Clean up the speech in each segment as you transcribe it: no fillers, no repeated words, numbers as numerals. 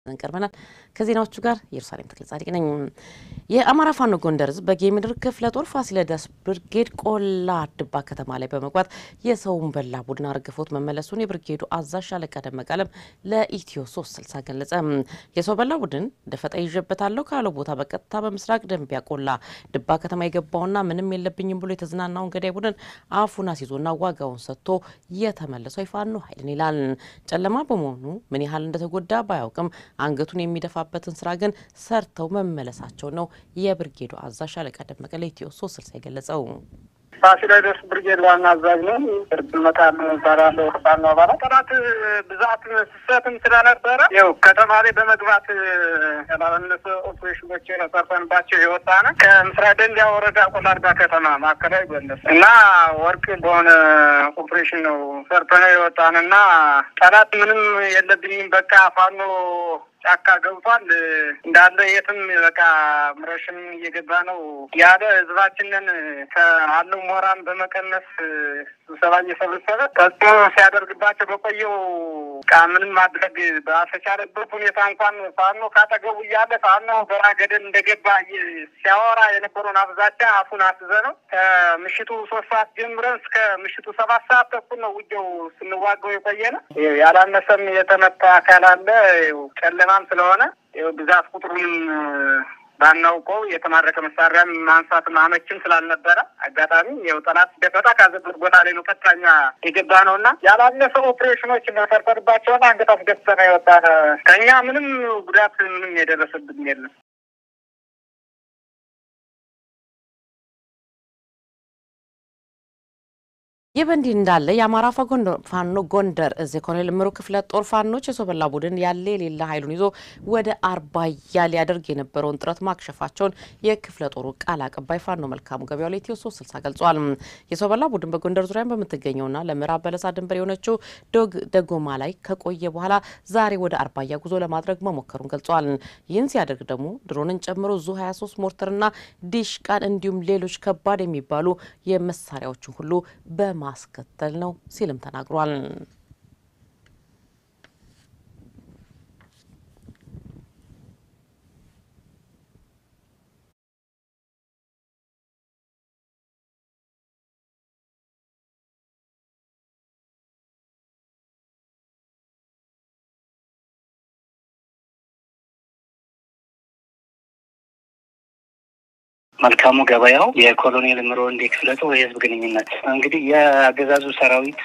እንቀርበናል ከዜናዎቹ ጋር ኢየሩሳሌም ተክለጻድቅ ነኝ የአማራ ፋኖ ጎንደር በጌምድር ክፍለ ጦር ፋሲለደስ ብርጌድ ቆላ አድባ ከተማ ላይ በመግባት የሰውን በላ ቡድን አርግፎት መመለሱን የብርጌዱ አዛዥ ሻለቃ ደመቃለም ለኢትዮ 360 ገለጸ የሰው በላ ቡድን ደፈጣ ይጀበታለው ካለው ቦታ በቀጥታ በመስራቅ ደንቢያ ቆላ ድባ ከተማ የገባውና ምንም የለብኝም ብሎ የተዝናናውን ገዳይ ቡድን አፉን አስይዞና ዋጋውን ሰጥቶ የተመለሰው ይፋኖ ኃይልን ይላል ጨለማ በመሆኑ ምን ያህል እንደተጎዳ ባያውቅም አንገቱን የሚደፋበትን ስራ ግን ሰርተው መመለሳቸው ነው የብርጌዱ አዛዥ ሻለቃ ደመቀ ለኢትዮ 360 የገለጸው ፋሲለደስ ብርጌድ ዋና አዛዥ ነው እርጥመታን ባራለው ባና ባራ ጥራት ብዛት ስሰትም ስለነበረ ያው ከተማ ላይ በመግባት ያላለነሰ ኦፕሬሽኖች ተሰርተንባቸው የወጣነ ከምስራቅ ደንቢያ ወረዳ ቆላርዳ ከተማ ማከላይ ጎንደር እና ወርቅ በሆነ ኦፕሬሽን ነው ሰርተን የወጣነና ጥራት ምንም የለብኝም በቃ ፋኖ ጫካ ገብቷል እንዳለ የትም በቃ ምረሽን እየገባ ነው ያለ ህዝባችንን ከአለው ሞራን በመቀነስ ሰባኝ ሰብሰበ ተጥቶ ሲያደርግባቸው በቆየው ቃምንም ማድረግ ባሰቻለበት ሁኔታ እንኳን ፋኖ ካጠገቡ ያለ ፋኖ በራገደን እንደገባ ሲያወራ የነበረውን አብዛጫ አፉን አስዘነው ከምሽቱ 3 ሰዓት ጀምረን እስከ ምሽቱ 7 ሰዓት ተኩል ነው ውጊያው ስንዋጋው የቆየነ ያላነሰም የተመታ አካል አለ ጨለማም ስለሆነ ብዛት ቁጥሩን ባናውቀው የተማረከ መሳሪያ ማንሳት ማመችም ስላልነበረ አጋጣሚ የውጣላት ደፈጣ ካዘበት ቦታ ላይ ነው ቀጥታኛ የገባ ነውና ያላለፈ ኦፕሬሽኖች ተሰርተርባቸውና አንገታስ ገተና ይወጣና ከኛ ምንም ጉዳት ምንም የደረሰብን የለም የበንዲ እንዳለ የአማራ ፋኖ ጎንደር እዚ ኮሎኔል ምሩ ክፍለ ጦር ፋኖች የሶበላ ቡድን ያለ ሌላ ኃይሉን ይዞ ወደ 40 ያለ ያደርግ የነበረውን ጥረት ማክሸፋቸውን የክፍለ ጦሩ ቃል አቀባይ ፋኖ መልካሙ ገበያው ለኢትዮ 360 ገልጿል የሶበላ ቡድን በጎንደር ዙሪያ በመተገኘውና ለምዕራብ በለሳ ድንበር የሆነችው ደጎማ ላይ ከቆየ በኋላ ዛሬ ወደ 40 ጉዞ ለማድረግ መሞከሩን ገልጿል ይህን ሲያደርግ ደግሞ ድሮንን ጨምሮ ዙ 23 ሞርተርና ዲሽቃን እንዲሁም ሌሎች ከባድ የሚባሉ የመሳሪያዎችን ሁሉ ማስከተል ነው ሲልም ተናግሯል መልካሙ ገበያው የኮሎኔል ምሮ እንደ ክፍለ ጦር የህዝብ ግንኙነት እንግዲህ የአገዛዙ ሰራዊት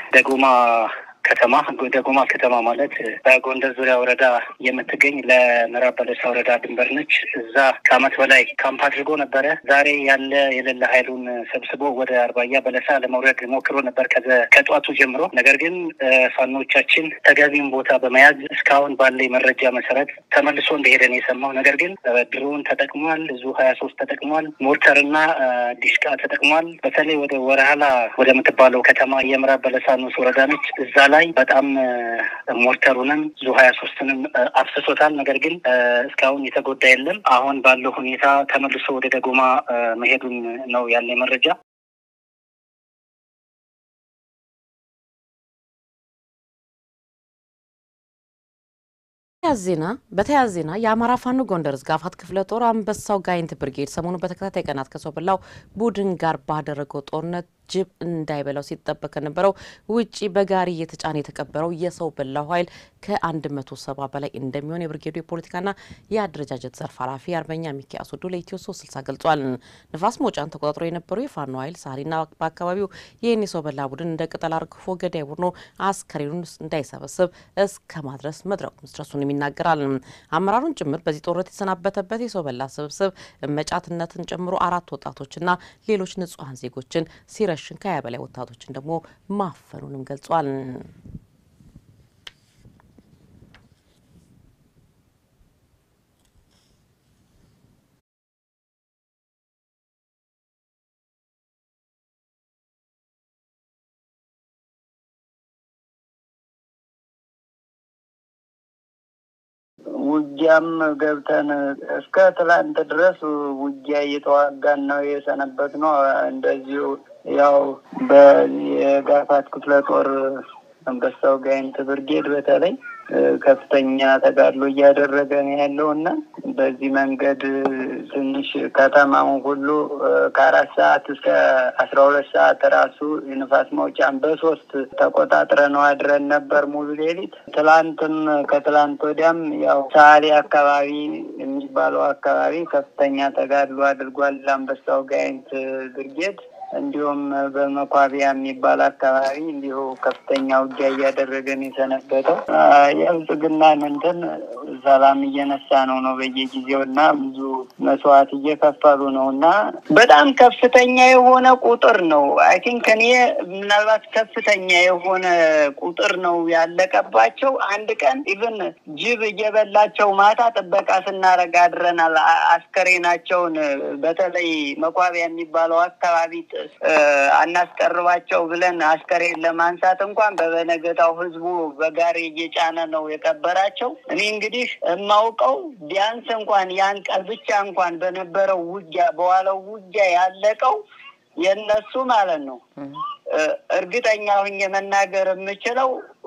ደጎማ ከተማ ማለት በጎንደር ዙሪያ ወረዳ የምትገኝ ለምዕራብ በለሳ ወረዳ ድንበር ነች እዛ ከአመት በላይ ካምፕ አድርጎ ነበር ዛሬ ያለ የሌላ ኃይሉን ሰብስቦ ወደ 40 በለሳ ለመውረድ ሞክሮ ነበር ከጧቱ ጀምሮ ነገር ግን ፋኖቻችን ተገቢውን ቦታ በመያዝ እስካሁን ባለ መረጃ መሰረት ተመልሶ እንደሄደን የሰማው ነገር ግን ድሮን ተጠቅሟል ዙ 23 ተጠቅሟል ሞርተርና ዲሽቃ ተጠቅሟል በተለይ ወደ ወራሃላ ወደ ምትባለው ከተማ የምዕራብ በለሳ ነው ወረዳ ነች እዛ ላይ በጣም ሞርተሩንም ዙ 23ንም አፍስሶታል ነገር ግን እስካሁን የተጎዳ የለም አሁን ባለው ሁኔታ ተመልሶ ወደ ደጎማ መሄዱን ነው ያለ መረጃ በተያዘና የአማራ ፋኖ ጎንደር ዝጋፋት ክፍለ ጦር አንበሳው ጋይንት ብርጌድ ሰሞኑ በተከታታይ ቀናት ከሶበላው ቡድን ጋር ባደረገው ጦርነት ጅብ እንዳይበላው ሲጠበቅ ነበረው ውጪ በጋሪ የተጫነ የተቀበረው የሰው በላው ኃይል ከ170 በላይ እንደሚሆን የብርጌዱ የፖለቲካና የአድረጃጀት ዘርፍ ኃላፊ አርበኛ ሚኪያስ ወዶ ለኢትዮ 360 ገልጿል ንፋስ ሞጫን ተቆጣጥሮ የነበረው የፋኖ ኃይል ሳሪና በአካባቢው የኔ ሰው በላ ቡድን እንደ ቅጠል አርግፎ ገዳይ ቡድኑ አስከሬኑን እንዳይሰበስብ እስከ ማድረስ መድረኩን ስትረሱን ይናገራል አመራሩን ጭምር በዚህ ጦርነት የተሰናበተበት የሰው በላ ስብስብ መጫትነትን ጨምሮ 4 ወጣቶችና ሌሎች ንጹሃን ዜጎችን ሲረሽን ከያ በላይ ወጣቶችን ደግሞ ማፈኑንም ገልጿል ውጊያም ገብተን እስከ ትላንት ድረስ ውጊያ እየተዋጋን ነው የሰነበት ነው እንደዚሁ ያው በጋፋት ክፍለ ጦር አንበሳው ጋይንት ብርጌድ በተለይ ከፍተኛ ተጋድሎ እያደረገ ነው ያለውና በዚህ መንገድ ትንሽ ከተማው ሁሉ ከ4 ሰዓት እስከ 12 ሰዓት ራሱ የንፋስ መውጫን በ3 ተቆጣጥረነው አድረን ነበር ሙሉ ሌሊት። ትላንትም ከትላንት ወዲያም ያው ሳሊ አካባቢ የሚባለው አካባቢ ከፍተኛ ተጋድሎ አድርጓል አንበሳው ጋይንት ብርጌድ። እንዲሁም በመኳቢያ የሚባል አካባቢ እንዲሁ ከፍተኛ ውጊያ እያደረገን የሰነበተው የብልጽግናን እንትን ሰላም እየነሳ ነው በየጊዜውና ብዙ መስዋዕት እየከፈሉ ነውና በጣም ከፍተኛ የሆነ ቁጥር ነው። አይ ቲንክ እኔ ምናልባት ከፍተኛ የሆነ ቁጥር ነው ያለቀባቸው። አንድ ቀን ኢቭን ጅብ እየበላቸው ማታ ጥበቃ ስናረግ አድረናል። አስከሬናቸውን በተለይ መኳቢያ የሚባለው አካባቢ አናስቀርባቸው ብለን አስከሬን ለማንሳት እንኳን በበነገታው ህዝቡ በጋሪ እየጫነ ነው የቀበራቸው። እኔ እንግዲህ የማውቀው ቢያንስ እንኳን ያን ቀን ብቻ እንኳን በነበረው ውጊያ በዋለው ውጊያ ያለቀው የነሱ ማለት ነው እርግጠኛ ሆኜ መናገር የምችለው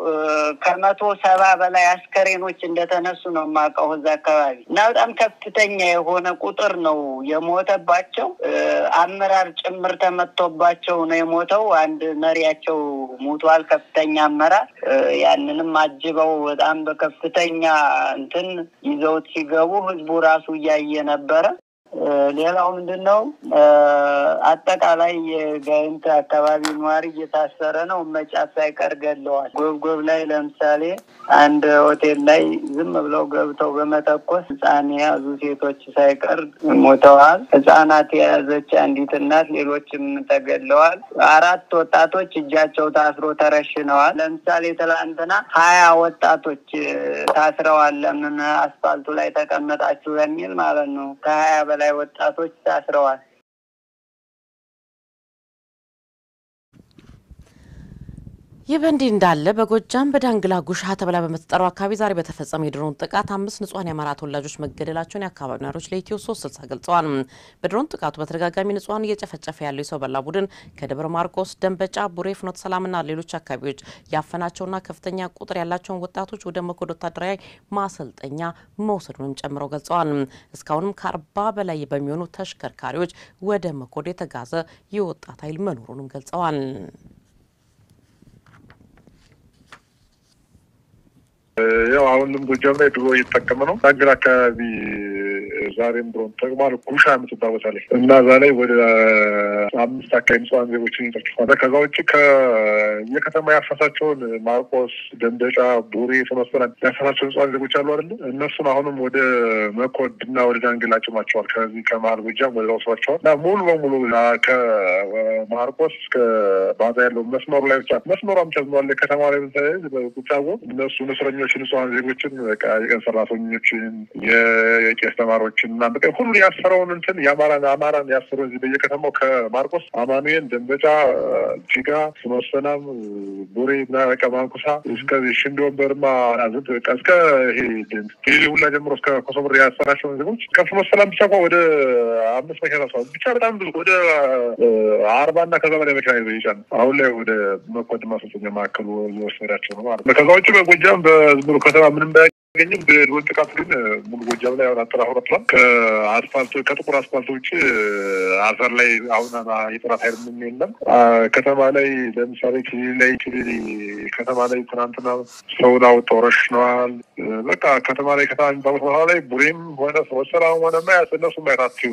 ከ170 በላይ አስከሬኖች እንደተነሱ ነው የማውቀው እዛ አካባቢ እና በጣም ከፍተኛ የሆነ ቁጥር ነው የሞተባቸው። አመራር ጭምር ተመቶባቸው ነው የሞተው። አንድ መሪያቸው ሞቷል፣ ከፍተኛ አመራር። ያንንም አጅበው በጣም በከፍተኛ እንትን ይዘውት ሲገቡ ህዝቡ ራሱ እያየ ነበረ። ሌላው ምንድነው አጠቃላይ የጋይንት አካባቢ ነዋሪ እየታሰረ ነው። መጫት ሳይቀር ገለዋል። ጎብጎብ ላይ ለምሳሌ አንድ ሆቴል ላይ ዝም ብለው ገብተው በመተኮስ ህፃን የያዙ ሴቶች ሳይቀር ሞተዋል። ህፃናት የያዘች አንዲት እናት ሌሎችም ተገለዋል። 4 ወጣቶች እጃቸው ታስሮ ተረሽነዋል። ለምሳሌ ትላንትና 20 ወጣቶች ታስረዋል። ለምን አስፋልቱ ላይ ተቀመጣችሁ የሚል ማለት ነው። ከ20 በላይ ወጣቶች ታስረዋል። ይህ በእንዲህ እንዳለ በጎጃም በዳንግላ ጉሻ ተብላ በመተጠራው አካባቢ ዛሬ በተፈጸመ የድሮን ጥቃት 5 ንጹሃን የአማራ ተወላጆች መገደላቸውን የአካባቢው ነዋሪዎች ለኢትዮ 360 ገልጸዋል። በድሮን ጥቃቱ በተደጋጋሚ ንጹሃን እየጨፈጨፈ ያለው የሰው በላ ቡድን ከደብረ ማርቆስ፣ ደንበጫ፣ ቡሬ፣ ፍኖተ ሰላምና ሌሎች አካባቢዎች ያፈናቸውና ከፍተኛ ቁጥር ያላቸውን ወጣቶች ወደ መኮድ ወታደራዊ ማሰልጠኛ መውሰዱንም ጨምረው ገልጸዋል። እስካሁንም ከ40 በላይ በሚሆኑ ተሽከርካሪዎች ወደ መኮድ የተጋዘ የወጣት ኃይል መኖሩንም ገልጸዋል። ያው አሁንም ጎጃም ላይ ድሮ እየተጠቀመ ነው። ዳንግላ አካባቢ ዛሬም ድሮን ተጠቅሟል። ጉሻ የምትባል ቦታ ላይ እና እዛ ላይ ወደ 5 አካባቢ ንጹሃን ዜጎችን ጠፍቷል። ከዛ ውጭ የከተማ ያፈሳቸውን ማርቆስ፣ ደንበጫ፣ ቡሬ ተመስፈናል ያፈሳቸው ንጹሃን ዜጎች አሉ አይደል? እነሱን አሁንም ወደ መኮድ እና ወደ ዳንግላ ጭማቸዋል። ከዚህ ከመሀል ጎጃም ወደ ወስዷቸዋል እና ሙሉ በሙሉ ከማርቆስ እስከ ባዛ ያለው መስመሩ ላይ ብቻ መስመሯም ተዝሟል። ከተማ ላይ ብቻው እነሱ እስረኞች ንጹሃን ዜጎችን በቃ የቀን ሰራተኞችን የቄስ ተማሪዎችን እና በቃ ሁሉ ያሰረውን እንትን አማራን ያሰረው እዚህ በየከተማው ከማርቆስ፣ አማኑኤል፣ ደንበጫ፣ ጂጋ፣ ፍኖተ ሰላም፣ ቡሬ እና በቃ ማንኩሳ እስከ ሽንዶበርማ አዝት እስከ ይሄ ሁላ ጀምሮ እስከ ኮሶብር ያሰራቸውን ዜጎች ከፍኖተ ሰላም ብቻ ወደ 5 መኪና ሰው ብቻ በጣም ብዙ ወደ 40 እና ከዛ በላይ መኪና ይዘው አሁን ላይ ወደ መኮድ ማሰልጠኛ ማዕከሉ እየወሰዳቸው ነው ማለት ነው። ከዛ ውጭ በጎጃም በዝምሩ ከተማ ምንም ባያገኝም በድሮን ጥቃት ግን ሙሉ ጎጃም ላይ አጠራሁረቷል። ከጥቁር አስፋልት ውጭ አዘር ላይ አሁን የጥራት ኃይል ምን የለም። ከተማ ላይ ለምሳሌ ክሊል ከተማ ላይ ትናንትና ሰውን አውጥተው ረሽነዋል። በቃ ከተማ ላይ የሚባሉት ቦታ ላይ ቡሬም ሆነ ፍኖተ ሰላም ሆነ ማያት እነሱ ማየታቸው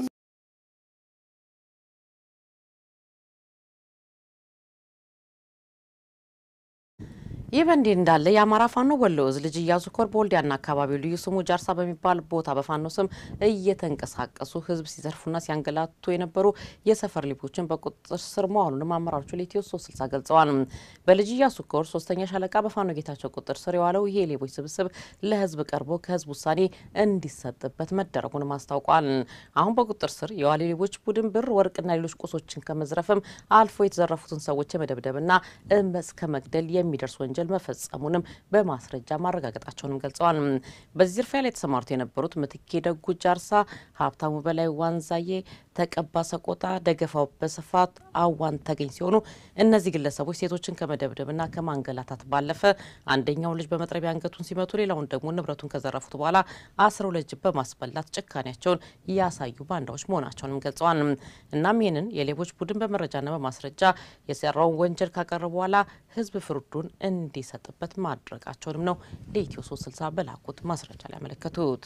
ይህ በእንዲህ እንዳለ የአማራ ፋኖ ወሎ ዕዝ ልጅ ኢያሱ ኮር በወልዲያና አካባቢው ልዩ ስሙ ጃርሳ በሚባል ቦታ በፋኖ ስም እየተንቀሳቀሱ ህዝብ ሲዘርፉና ሲያንገላቱ የነበሩ የሰፈር ሊቦችን በቁጥጥር ስር መዋሉን አመራሮቹ ለኢትዮ 360 ገልጸዋል። በልጅ ኢያሱ ኮር 3ኛ ሻለቃ በፋኖ ጌታቸው ቁጥጥር ስር የዋለው ይሄ ሌቦች ስብስብ ለህዝብ ቀርቦ ከህዝብ ውሳኔ እንዲሰጥበት መደረጉን አስታውቋል። አሁን በቁጥጥር ስር የዋለው ሌቦች ቡድን ብር፣ ወርቅና ሌሎች ቁሶችን ከመዝረፍም አልፎ የተዘረፉትን ሰዎች መደብደብና እስከ መግደል የሚደርስ ወንጀል ወንጀል መፈጸሙንም በማስረጃ ማረጋገጣቸውንም ገልጸዋል። በዚህ ዝርፊያ ላይ ተሰማርተው የነበሩት ምትኬ ደጉ ጃርሳ፣ ሀብታሙ በላይ ዋንዛዬ፣ ተቀባ ሰቆጣ፣ ደገፋው በስፋት አዋን ተገኝ ሲሆኑ እነዚህ ግለሰቦች ሴቶችን ከመደብደብና ከማንገላታት ባለፈ አንደኛው ልጅ በመጥረቢያ አንገቱን ሲመቱ ሌላውን ደግሞ ንብረቱን ከዘረፉት በኋላ አስረው ለጅብ በማስበላት ጭካኔያቸውን ያሳዩ ባንዳዎች መሆናቸውንም ገልጸዋል። እናም ይህንን የሌቦች ቡድን በመረጃና በማስረጃ የሰራውን ወንጀል ካቀረቡ በኋላ ህዝብ ፍርዱን እንዲሰጥበት ማድረጋቸውንም ነው ለኢትዮ 360 በላኩት ማስረጃ ላይ ያመለከቱት።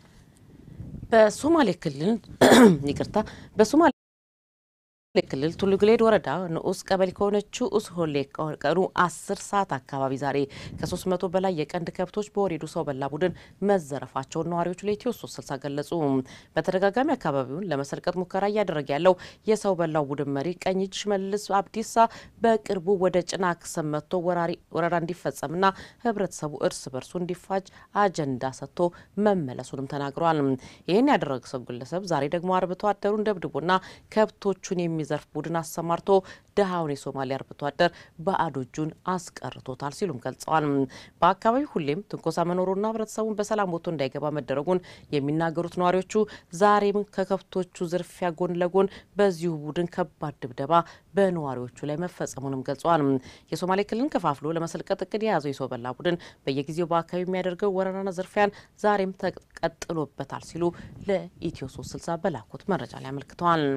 በሶማሌ ክልል ቱሉ ግሌድ ወረዳ ንዑስ ቀበሌ ከሆነችው ኡስሆሌ ቀኑ 10 ሰዓት አካባቢ ዛሬ ከ300 በላይ የቀንድ ከብቶች በወሬዱ ሰው በላ ቡድን መዘረፋቸውን ነዋሪዎቹ ለኢትዮ 360 ገለጹ። በተደጋጋሚ አካባቢውን ለመሰልቀጥ ሙከራ እያደረገ ያለው የሰው በላው ቡድን መሪ ቀኝ እጅ ሽመልስ አብዲሳ በቅርቡ ወደ ጭናክሰም መጥቶ ወረራ እንዲፈጸምና ህብረተሰቡ እርስ በርሱ እንዲፋጅ አጀንዳ ሰጥቶ መመለሱንም ተናግሯል። ይህን ያደረገ ሰው ግለሰብ ዛሬ ደግሞ አርብቶ አደሩን ደብድቦና ከብቶቹን ዘርፍ ቡድን አሰማርቶ ደሃውን የሶማሌ አርብቶ አደር ባዶ እጁን አስቀርቶታል ሲሉም ገልጸዋል። በአካባቢው ሁሌም ትንኮሳ መኖሩና ህብረተሰቡን በሰላም ወጥቶ እንዳይገባ መደረጉን የሚናገሩት ነዋሪዎቹ ዛሬም ከከብቶቹ ዝርፊያ ጎን ለጎን በዚሁ ቡድን ከባድ ድብደባ በነዋሪዎቹ ላይ መፈጸሙንም ገልጸዋል። የሶማሌ ክልልን ከፋፍሎ ለመሰልቀጥ እቅድ የያዘው የሰው በላ ቡድን በየጊዜው በአካባቢው የሚያደርገው ወረራና ዝርፊያን ዛሬም ተቀጥሎበታል ሲሉ ለኢትዮ 360 በላኩት መረጃ ላይ አመልክተዋል።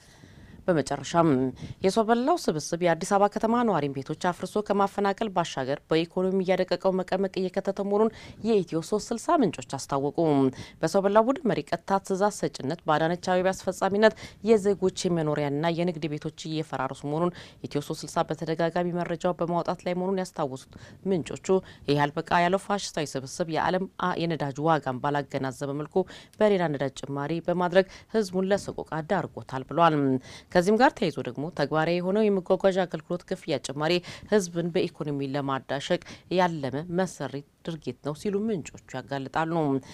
በመጨረሻም የሰው በላው ስብስብ የአዲስ አበባ ከተማ ነዋሪ ቤቶች አፍርሶ ከማፈናቀል ባሻገር በኢኮኖሚ እያደቀቀው መቀመቅ እየከተተ መሆኑን የኢትዮ 360 ምንጮች አስታወቁ። በሰው በላው ቡድን መሪ ቀጥታ ትዕዛዝ ሰጭነት በአዳነች አቤቤ አስፈጻሚነት የዜጎች የመኖሪያና የንግድ ቤቶች እየፈራረሱ መሆኑን ኢትዮ 360 በተደጋጋሚ መረጃው በማውጣት ላይ መሆኑን ያስታወሱት ምንጮቹ ይህ አልበቃ ያለው ፋሽስታዊ ስብስብ የዓለም የነዳጅ ዋጋን ባላገናዘበ መልኩ በሌላ ነዳጅ ጭማሪ በማድረግ ህዝቡን ለሰቆቃ ዳርጎታል ብሏል። ከዚህም ጋር ተያይዞ ደግሞ ተግባራዊ የሆነው የመጓጓዣ አገልግሎት ክፍያ ጭማሪ ህዝብን በኢኮኖሚ ለማዳሸቅ ያለመ መሰሪ ድርጊት ነው ሲሉ ምንጮቹ ያጋልጣሉ።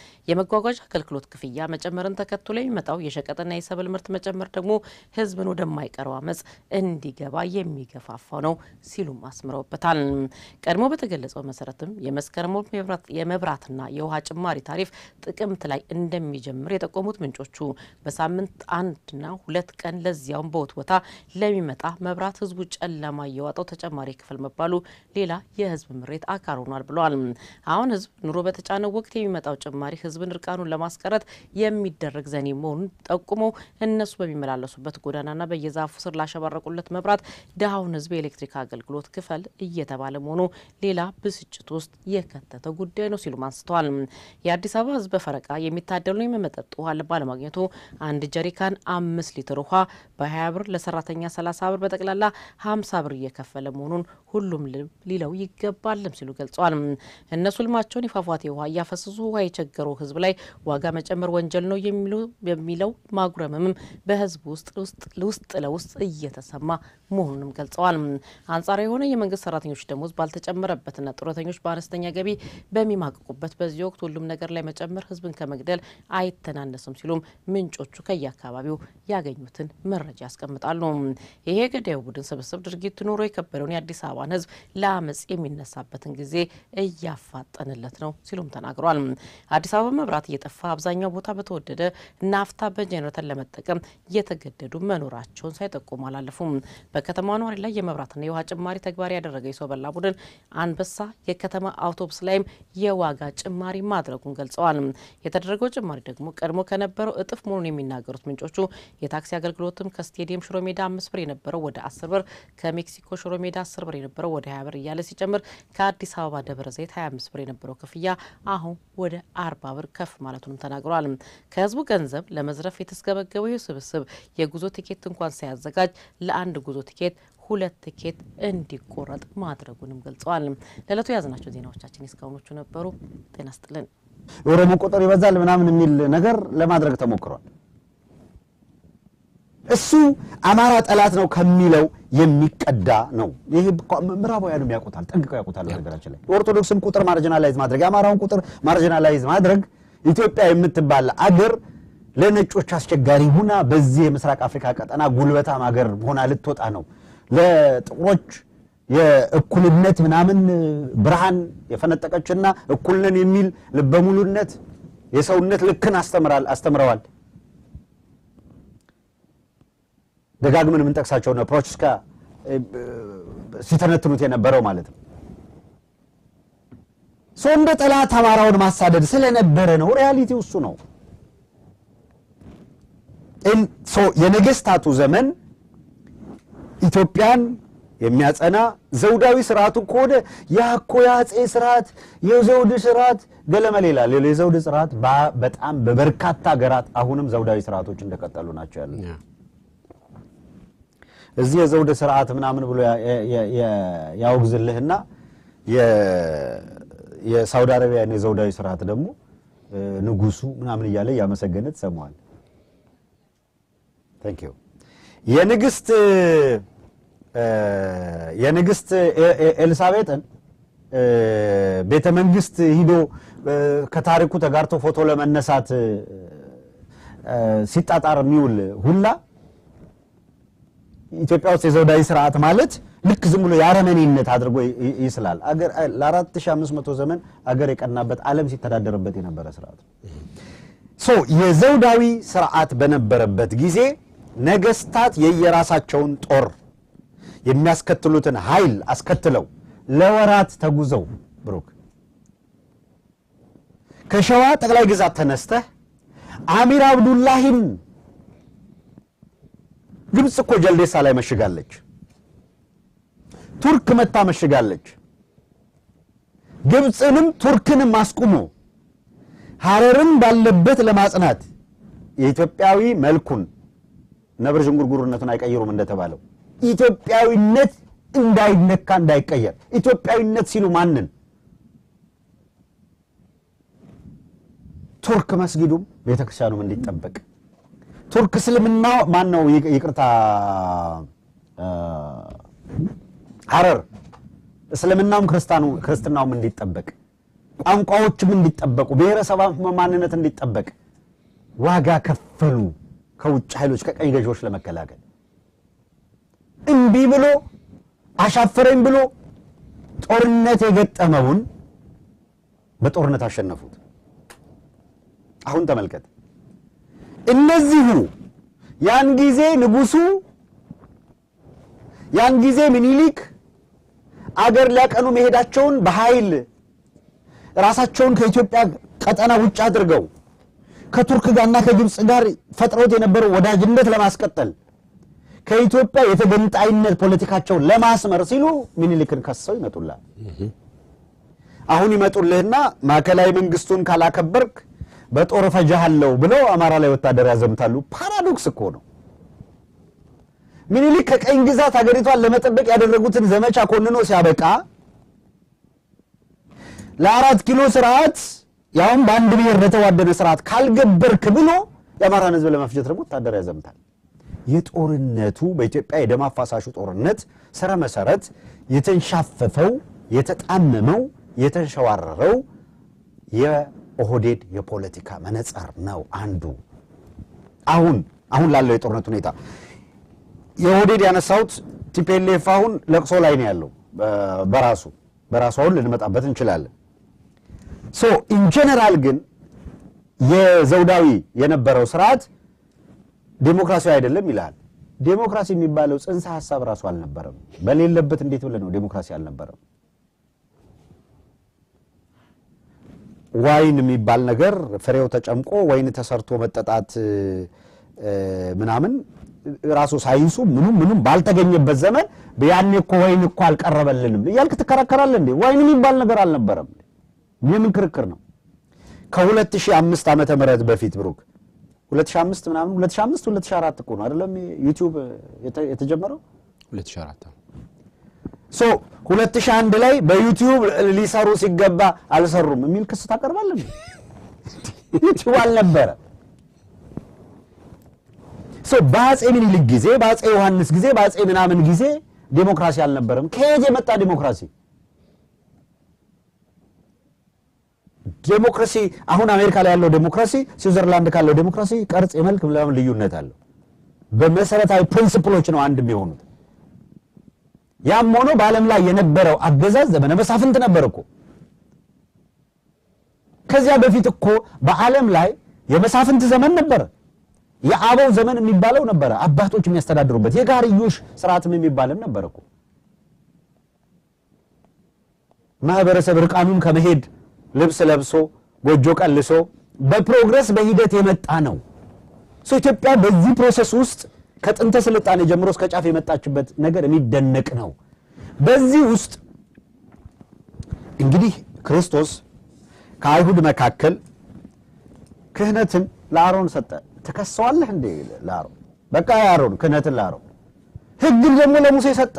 የመጓጓዣ አገልግሎት ክፍያ መጨመርን ተከትሎ የሚመጣው የሸቀጥና የሰብል ምርት መጨመር ደግሞ ህዝብን ወደማይቀረው አመጽ እንዲገባ የሚገፋፋው ነው ሲሉ አስምረውበታል። ቀድሞ በተገለጸው መሰረትም የመስከረም የመብራትና የውሃ ጭማሪ ታሪፍ ጥቅምት ላይ እንደሚጀምር የጠቆሙት ምንጮቹ በሳምንት 1 እና 2 ቀን ለዚያው በወትወታ ለሚመጣ መብራት ህዝቡ ጨለማ እየዋጠው ተጨማሪ ክፍል መባሉ ሌላ የህዝብ ምሬት አካል ሆኗል ብለዋል። አሁን ህዝብ ኑሮ በተጫነው ወቅት የሚመጣው ጭማሪ ህዝብን እርቃኑን ለማስቀረት የሚደረግ ዘኔ መሆኑን ጠቁሞ እነሱ በሚመላለሱበት ጎዳናና በየዛፉ ስር ላሸባረቁለት መብራት ደሃውን ህዝብ የኤሌክትሪክ አገልግሎት ክፈል እየተባለ መሆኑ ሌላ ብስጭት ውስጥ የከተተ ጉዳይ ነው ሲሉ አንስተዋል። የአዲስ አበባ ህዝብ በፈረቃ የሚታደለው የመጠጥ ውሃ ባለማግኘቱ አንድ ጀሪካን 5 ሊትር ውሃ በ20 ብር ለሰራተኛ 30 ብር በጠቅላላ 50 ብር እየከፈለ መሆኑን ሁሉም ሊለው ይገባልም ሲሉ ገልጸዋል። እነሱ ልማቸውን የፏፏቴ ውሃ እያፈሰሱ ውሃ የቸገረው ህዝብ ላይ ዋጋ መጨመር ወንጀል ነው የሚለው ማጉረምም በህዝብ ውስጥ ለውስጥ እየተሰማ መሆኑንም ገልጸዋል። አንጻራዊ የሆነ የመንግስት ሰራተኞች ደሞዝ ባልተጨመረበትና ጡረተኞች በአነስተኛ ገቢ በሚማቅቁበት በዚህ ወቅት ሁሉም ነገር ላይ መጨመር ህዝብን ከመግደል አይተናነስም ሲሉም ምንጮቹ ከየአካባቢው ያገኙትን መረጃ ያስቀምጣሉ። ይሄ ገዳዩ ቡድን ስብስብ ድርጊቱ ኑሮ የከበደውን የአዲስ አበባን ህዝብ ለአመጽ የሚነሳበትን ጊዜ እያፋጠነለት ነው ሲሉም ተናግሯል። አዲስ አበባ መብራት እየጠፋ አብዛኛው ቦታ በተወደደ ናፍታ በጄኔሬተር ለመጠቀም እየተገደዱ መኖራቸውን ሳይጠቁሙ አላለፉም። በከተማው ነዋሪ ላይ የመብራትና የውሃ ጭማሪ ተግባር ያደረገ የሰው በላ ቡድን አንበሳ የከተማ አውቶቡስ ላይም የዋጋ ጭማሪ ማድረጉን ገልጸዋል። የተደረገው ጭማሪ ደግሞ ቀድሞ ከነበረው እጥፍ መሆኑን የሚናገሩት ምንጮቹ የታክሲ አገልግሎትም ከስቴዲየም ሽሮ ሜዳ 5 ብር የነበረው ወደ 10 ብር፣ ከሜክሲኮ ሽሮ ሜዳ 10 ብር የነበረው ወደ 20 ብር እያለ ሲጨምር ከአዲስ አበባ ደብረ ዘይት 25 ብር የነበረው ክፍያ አሁን ወደ 40 ብር ከፍ ማለቱንም ተናግሯል። ከህዝቡ ገንዘብ ለመዝረፍ የተስገበገበው ይህ ስብስብ የጉዞ ቲኬት እንኳን ሳያዘጋጅ ለአንድ ጉዞ ቲኬት 2 ቲኬት እንዲቆረጥ ማድረጉንም ገልጸዋል። ለለቱ ያዝናቸው ዜናዎቻችን እስካሁኖቹ ነበሩ። ጤና ይስጥልን። ኦሮሞ ቁጥር ይበዛል ምናምን የሚል ነገር ለማድረግ ተሞክሯል። እሱ አማራ ጠላት ነው ከሚለው የሚቀዳ ነው። ይሄ ምዕራባውያንም ያውቁታል፣ ጠንቅቀው ያውቁታል። ነገራችን ላይ ኦርቶዶክስም ቁጥር ማርጂናላይዝ ማድረግ፣ አማራውን ቁጥር ማርጂናላይዝ ማድረግ ኢትዮጵያ የምትባል አገር ለነጮች አስቸጋሪ ሆና በዚህ የምስራቅ አፍሪካ ቀጠና ጉልበታም አገር ሆና ልትወጣ ነው። ለጥቁሮች የእኩልነት ምናምን ብርሃን የፈነጠቀችና እኩልነን የሚል ልበሙሉነት የሰውነት ልክን አስተምረዋል። ደጋግመን ምን ጠቅሳቸው ነው ፕሮችስካ ሲተነትኑት የነበረው ማለት ነው። እንደ ጠላት አማራውን ማሳደድ ስለነበረ ነው። ሪያሊቲው እሱ ነው። የነገስታቱ ዘመን ኢትዮጵያን የሚያጸና ዘውዳዊ ስርዓቱ ኮደ ያኮ ያጼ ስርዓት የዘውድ ስርዓት ገለመል ይላል። የዘውድ ስርዓት በጣም በበርካታ ሀገራት አሁንም ዘውዳዊ ስርዓቶች እንደቀጠሉ ናቸው ያሉት። እዚህ የዘውድ ስርዓት ምናምን ብሎ ያውግዝልህና የሳውዲ አረቢያ የዘውዳዊ ስርዓት ደግሞ ንጉሱ ምናምን ይያለ ያመሰገነ ተሰማዋል። ታንክ ዩ የንግስት ኤልሳቤጥን ቤተ መንግስት ሂዶ ከታሪኩ ተጋርቶ ፎቶ ለመነሳት ሲጣጣር የሚውል ሁላ ኢትዮጵያ ውስጥ የዘውዳዊ ስርዓት ማለት ልክ ዝም ብሎ ያረመኔነት አድርጎ ይስላል። አገር ለ4500 ዘመን አገር የቀናበት ዓለም ሲተዳደርበት የነበረ ስርዓት የዘውዳዊ ስርዓት በነበረበት ጊዜ ነገስታት የየራሳቸውን ጦር የሚያስከትሉትን ኃይል አስከትለው ለወራት ተጉዘው ብሩክ ከሸዋ ጠቅላይ ግዛት ተነስተህ አሚር አብዱላሂን ግብጽ እኮ ጀልዴሳ ላይ መሽጋለች። ቱርክ መታ መሽጋለች። ግብጽንም ቱርክንም አስቁሞ ሐረርን ባለበት ለማጽናት የኢትዮጵያዊ መልኩን ነብር ዥንጉርጉርነቱን አይቀይሩም እንደተባለው ኢትዮጵያዊነት እንዳይነካ እንዳይቀየር ኢትዮጵያዊነት ሲሉ ማንን ቱርክ መስጊዱም ቤተክርስቲያኑም እንዲጠበቅ ቱርክ እስልምና ማን ነው ይቅርታ ሐረር እስልምናውም ክርስትናውም እንዲጠበቅ ቋንቋዎችም እንዲጠበቁ ብሔረሰባዊ ማንነት እንዲጠበቅ ዋጋ ከፈሉ ከውጭ ኃይሎች ከቀኝ ገዢዎች ለመከላከል እንቢ ብሎ አሻፈረኝ ብሎ ጦርነት የገጠመውን በጦርነት አሸነፉት። አሁን ተመልከት እነዚሁ ያን ጊዜ ንጉሱ ያን ጊዜ ምኒልክ አገር ሊያቀኑ መሄዳቸውን በኃይል ራሳቸውን ከኢትዮጵያ ቀጠና ውጭ አድርገው ከቱርክ ጋርና ከግብጽ ጋር ፈጥረውት የነበረው ወዳጅነት ለማስቀጠል ከኢትዮጵያ የተገንጣይነት ፖለቲካቸውን ለማስመር ሲሉ ምኒልክን ከሰው ይመጡላል። አሁን ይመጡልህና ማከላይ መንግስቱን ካላከበርክ በጦር ፈጃሃለው ብለው አማራ ላይ ወታደር ያዘምታሉ። ፓራዶክስ እኮ ነው። ምኒልክ ከቀኝ ግዛት ሀገሪቷን ለመጠበቅ ያደረጉትን ዘመቻ ኮንኖ ሲያበቃ ለአራት ኪሎ ስርዓት ያውም በአንድ ብሔር ለተዋደነ ስርዓት ካልገበርክ ብሎ የአማራን ህዝብ ለመፍጀት ደግሞ ወታደር ያዘምታል። የጦርነቱ በኢትዮጵያ የደም አፋሳሹ ጦርነት ስረ መሰረት የተንሻፈፈው የተጣመመው የተንሸዋረረው የኦህዴድ የፖለቲካ መነጽር ነው አንዱ። አሁን ላለው የጦርነት ሁኔታ የኦህዴድ ያነሳውት ቲፒኤልኤፍ አሁን ለቅሶ ላይ ነው ያለው በራሱ አሁን ልንመጣበት እንችላለን። ኢን ጀነራል ግን የዘውዳዊ የነበረው ስርዓት ዴሞክራሲ አይደለም ይላል። ዴሞክራሲ የሚባለው ጽንሰ ሐሳብ ራሱ አልነበረም። በሌለበት እንዴት ብለ ነው ዴሞክራሲ አልነበረም? ዋይን የሚባል ነገር ፍሬው ተጨምቆ ወይን ተሰርቶ መጠጣት ምናምን ራሱ ሳይንሱ ምንም ባልተገኘበት ዘመን በያኔ እኮ ወይን እኮ አልቀረበልንም እያልክ ትከራከራለህ እንዴ? ዋይን የሚባል ነገር አልነበረም። የምን ክርክር ነው? ከ2005 ዓመተ ምህረት በፊት ብሩክ 2005 ምናምን 2004 እኮ ነው አይደለም ዩቲዩብ የተጀመረው 2004 2001 ላይ በዩቲዩብ ሊሰሩ ሲገባ አልሰሩም የሚል ክስ ታቀርባለህ። ዩቲዩብ አልነበረ። በአፄ ምኒልክ ጊዜ በአፄ ዮሐንስ ጊዜ በአፄ ምናምን ጊዜ ዴሞክራሲ አልነበረም። ከየት የመጣ ዴሞክራሲ? ዴሞክራሲ አሁን አሜሪካ ላይ ያለው ዴሞክራሲ ስዊዘርላንድ ካለው ዴሞክራሲ ቅርጽ የመልክ ልዩነት አለው። በመሰረታዊ ፕሪንሲፕሎች ነው አንድ የሚሆኑት። ያም ሆኖ በዓለም ላይ የነበረው አገዛዝ ዘመነ መሳፍንት ነበር እኮ። ከዚያ በፊት እኮ በዓለም ላይ የመሳፍንት ዘመን ነበር። የአበው ዘመን የሚባለው ነበር፣ አባቶች የሚያስተዳድሩበት። የጋርዮሽ ስርዓትም የሚባልም ነበር እኮ። ማህበረሰብ ርቃኑን ከመሄድ ልብስ ለብሶ ጎጆ ቀልሶ በፕሮግረስ በሂደት የመጣ ነው። ኢትዮጵያ በዚህ ፕሮሰስ ውስጥ ከጥንተ ስልጣኔ ጀምሮ እስከ ጫፍ የመጣችበት ነገር የሚደነቅ ነው። በዚህ ውስጥ እንግዲህ ክርስቶስ ከአይሁድ መካከል ክህነትን ለአሮን ሰጠ። ተከሰዋለህ እንዴ ለአሮን? በቃ ያሮን ክህነትን ለአሮን፣ ሕግን ደግሞ ለሙሴ ሰጠ።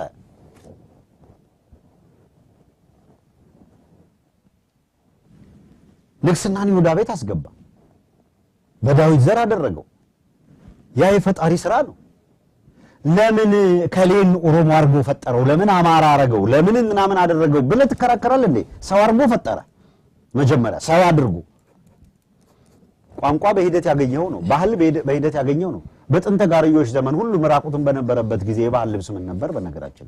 ንግስናን ይሁዳ ቤት አስገባ። በዳዊት ዘር አደረገው። ያ የፈጣሪ ስራ ነው። ለምን ከሌን ኦሮሞ አርጎ ፈጠረው? ለምን አማራ አረገው? ለምን ምናምን አደረገው ብለህ ትከራከራለህ እንዴ? ሰው አርጎ ፈጠረ። መጀመሪያ ሰው አድርጎ። ቋንቋ በሂደት ያገኘው ነው። ባህል በሂደት ያገኘው ነው። በጥንተ ጋርዮሽ ዘመን ሁሉ መራቁትን በነበረበት ጊዜ የባህል ልብስ ምን ነበር? በነገራችን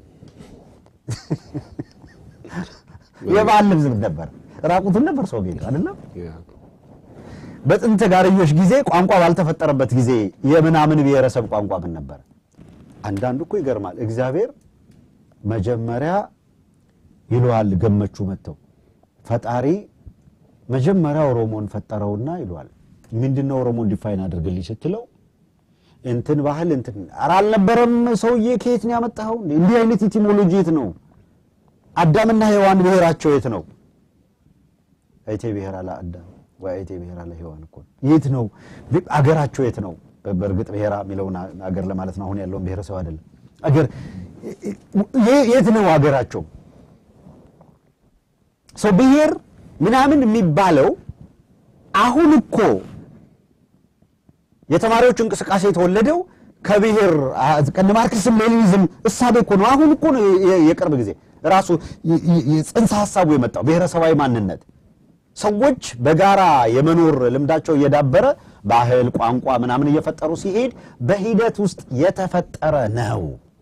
የባህል ልብስ ምን ነበር? ራቁትን ነበር ሰው ጌታ አይደለም። በጥንተ ጋርዮሽ ጊዜ ቋንቋ ባልተፈጠረበት ጊዜ የምናምን ብሔረሰብ ቋንቋ ምን ነበር? አንዳንዱ እኮ ይገርማል። እግዚአብሔር መጀመሪያ ይሏል ገመቹ መተው ፈጣሪ መጀመሪያ ኦሮሞን ፈጠረውና ይሏል። ምንድነው ኦሮሞን ዲፋይን አድርግልኝ ስትለው እንትን ባህል እንትን አልነበረም። ሰውዬ ከየት ነው ያመጣው? እንዲህ አይነት ኢቲሞሎጂ የት ነው? አዳምና ሔዋን ብሔራቸው የት ነው? አይቴ ብሔራ ለአዳም ወአይቴ ብሔራ ለሔዋን እኮ የት ነው? አገራቸው የት ነው? በእርግጥ ብሔራ የሚለውን አገር ለማለት ነው። አሁን ያለውን ብሔረሰብ አይደለም። አገር የት ነው አገራቸው? ሰው ብሔር ምናምን የሚባለው አሁን እኮ የተማሪዎች እንቅስቃሴ የተወለደው ከብሔር ከነ ማርክስም ሌኒኒዝም እሳቤ እኮ ነው። አሁን እኮ ነው የቅርብ ጊዜ ራሱ ጽንሰ ሐሳቡ የመጣው ብሔረሰባዊ ማንነት። ሰዎች በጋራ የመኖር ልምዳቸው እየዳበረ ባህል ቋንቋ ምናምን እየፈጠሩ ሲሄድ በሂደት ውስጥ የተፈጠረ ነው።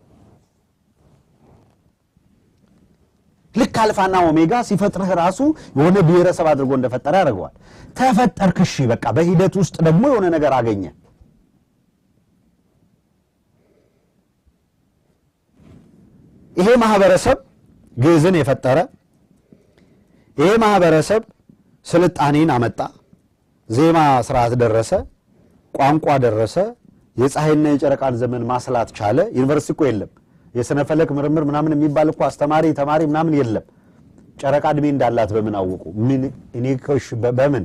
ልክ አልፋና ኦሜጋ ሲፈጥርህ ራሱ የሆነ ብሔረሰብ አድርጎ እንደፈጠረ ያደርገዋል። ተፈጠርክ፣ እሺ በቃ በሂደት ውስጥ ደግሞ የሆነ ነገር አገኘ። ይሄ ማህበረሰብ ግዕዝን የፈጠረ ይሄ ማህበረሰብ ስልጣኔን አመጣ። ዜማ ስርዓት ደረሰ፣ ቋንቋ ደረሰ፣ የፀሐይና የጨረቃን ዘመን ማስላት ቻለ። ዩኒቨርሲቲ እኮ የለም። የስነ ፈለክ ምርምር ምናምን የሚባል እኮ አስተማሪ ተማሪ ምናምን የለም። ጨረቃ እድሜ እንዳላት በምን አወቁ? ምን እኔ ከሽ በምን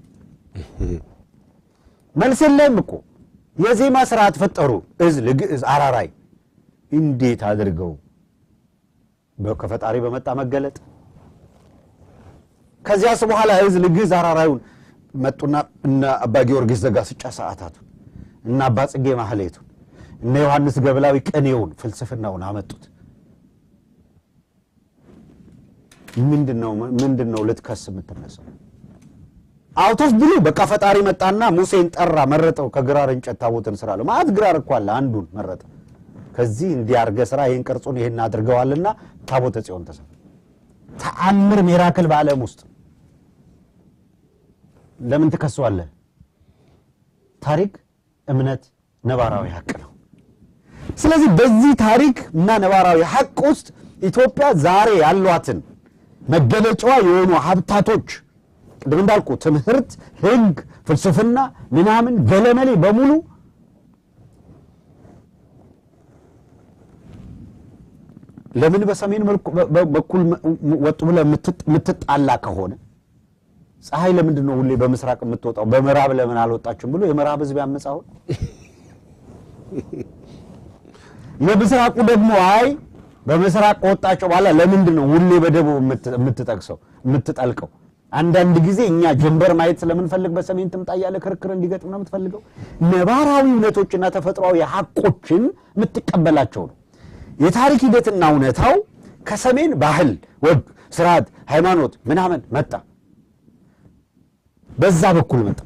መልስ የለም እኮ። የዜማ ስርዓት ፈጠሩ። እዝል፣ ግዕዝ፣ አራራይ እንዴት አድርገው ከፈጣሪ በመጣ መገለጥ። ከዚያስ በኋላ እዝል፣ ግዕዝ፣ አራራዩን መጡና እና አባ ጊዮርጊስ ዘጋስጫ ሰዓታቱ እና አባ ጽጌ ማህሌቱ እና ዮሐንስ ገብላዊ ቅኔውን ፍልስፍናውን አመጡት። ምንድነው ልትከስ የምትነሳው? አውቶፍ ብሉ በቃ ፈጣሪ መጣና ሙሴን ጠራ፣ መረጠው። ከግራር እንጨት ታቦትን ስራለው ማለት ግራር እኮ አለ፣ አንዱን መረጠ። ከዚህ እንዲያርገ ስራ ይሄን ቅርጹን ይሄን አድርገዋልና ታቦተ ጽዮን ተሰራ። ተአምር ሚራክል በዓለም ውስጥ ለምን ትከሰዋለህ? ታሪክ፣ እምነት፣ ነባራዊ ሐቅ ነው። ስለዚህ በዚህ ታሪክ እና ነባራዊ ሐቅ ውስጥ ኢትዮጵያ ዛሬ ያሏትን መገለጫዋ የሆኑ ሀብታቶች ቅድም እንዳልኩ ትምህርት፣ ሕግ፣ ፍልስፍና ምናምን ገለመሌ በሙሉ ለምን በሰሜን በኩል ወጡ ብለህ የምትጣላ ከሆነ ፀሐይ ለምንድን ነው ሁሌ በምስራቅ የምትወጣው? በምዕራብ ለምን አልወጣችም ብሎ የምዕራብ ህዝብ ያመጻው። የምስራቁ ደግሞ አይ በምስራቅ ወጣቸው ባላ ለምንድን ነው ሁሌ በደቡብ የምትጠቅሰው የምትጠልቀው? አንዳንድ ጊዜ እኛ ጀንበር ማየት ስለምንፈልግ በሰሜን ትምጣ ያለ ክርክር እንዲገጥም ነው የምትፈልገው። ነባራዊ እውነቶችና ተፈጥሯዊ ሐቆችን የምትቀበላቸው ነው። የታሪክ ሂደትና እውነታው ከሰሜን ባህል፣ ወግ፣ ስርዓት፣ ሃይማኖት ምናምን መጣ። በዛ በኩል መጣ።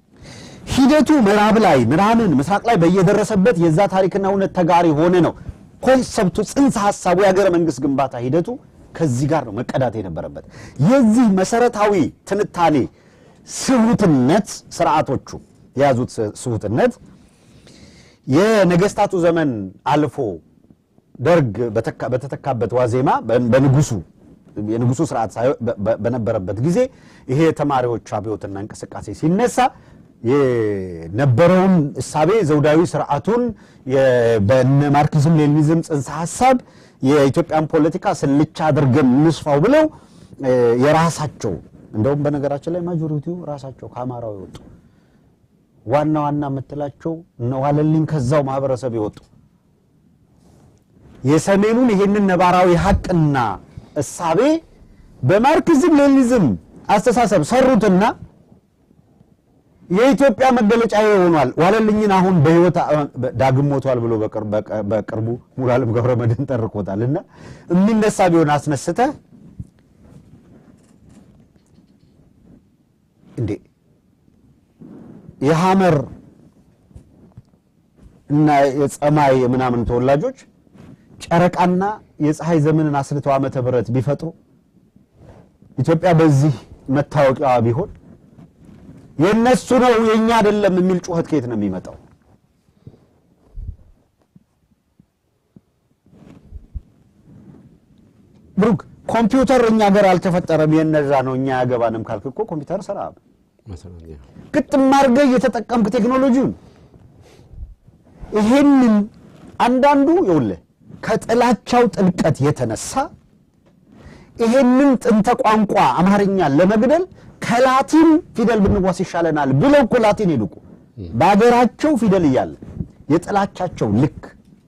ሂደቱ ምዕራብ ላይ ምናምን ምስራቅ ላይ በየደረሰበት የዛ ታሪክና እውነት ተጋሪ ሆነ ነው። ኮንሰፕቱ ጽንሰ ሐሳቡ የሀገረ መንግስት ግንባታ ሂደቱ ከዚህ ጋር ነው መቀዳት የነበረበት የዚህ መሰረታዊ ትንታኔ ስሁትነት ስርዓቶቹ ያዙት ስሁትነት የነገስታቱ ዘመን አልፎ ደርግ በተተካበት ዋዜማ የንጉሱ ስርዓት በነበረበት ጊዜ ይሄ ተማሪዎች አብዮትና እንቅስቃሴ ሲነሳ የነበረውን እሳቤ ዘውዳዊ ስርዓቱን በነ ማርክሲዝም ሌኒኒዝም ጽንሰ ሐሳብ የኢትዮጵያን ፖለቲካ ስልቻ አድርገን እንስፋው ብለው የራሳቸው እንደውም በነገራችን ላይ ማጆሪቲው ራሳቸው ከአማራው ይወጡ ዋና መተላቸው ነው ዋለልኝ ከዛው ማህበረሰብ ይወጡ የሰሜኑን ይሄንን ነባራዊ ሐቅና እሳቤ በማርክሲዝም ሌኒኒዝም አስተሳሰብ ሰሩትና የኢትዮጵያ መገለጫ ይሆናል ዋለልኝን አሁን በህይወት ዳግም ሞቷል ብሎ በቅርቡ ሙሉዓለም ገብረመድህን ተርቆታልና የሚነሳ ቢሆን አስነስተ እንዴ የሐመር እና የፀማይ ምናምን ተወላጆች ጨረቃና የፀሐይ ዘመንን አስልተው ዓመተ ምህረት ቢፈጥሩ ኢትዮጵያ በዚህ መታወቂያዋ ቢሆን የነሱ ነው የኛ አይደለም የሚል ጩኸት ከየት ነው የሚመጣው ብሩክ ኮምፒውተር እኛ ሀገር አልተፈጠረም የነዛ ነው እኛ ያገባንም ካልክኮ ኮምፒውተር ሰራ ማሰራኛ ግጥም ማርገ የተጠቀምክ ቴክኖሎጂውን ይሄንን አንዳንዱ ይውል ከጥላቻው ጥልቀት የተነሳ ይሄንን ጥንተ ቋንቋ አማርኛ ለመግደል ከላቲን ፊደል ብንዋስ ይሻለናል ብለው ላቲን ይልቁ ባገራቸው ፊደል ይያል የጥላቻቸው ልክ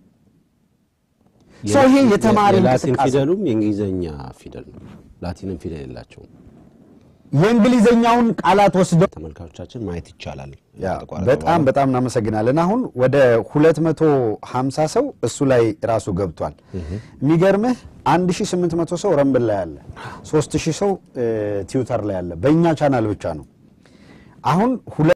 ሶሂ የተማሪ ላቲን ፊደሉም የእንግሊዘኛ ፊደል ነው ላቲንም ፊደል የላቸው የእንግሊዘኛውን ቃላት ወስደው ተመልካቾቻችን ማየት ይቻላል በጣም እናመሰግናለን አሁን ወደ 250 ሰው እሱ ላይ ራሱ ገብቷል የሚገርምህ 1800 ሰው ረምብል ላይ አለ 3000 ሰው ቲዩተር ላይ አለ በእኛ ቻናል ብቻ ነው አሁን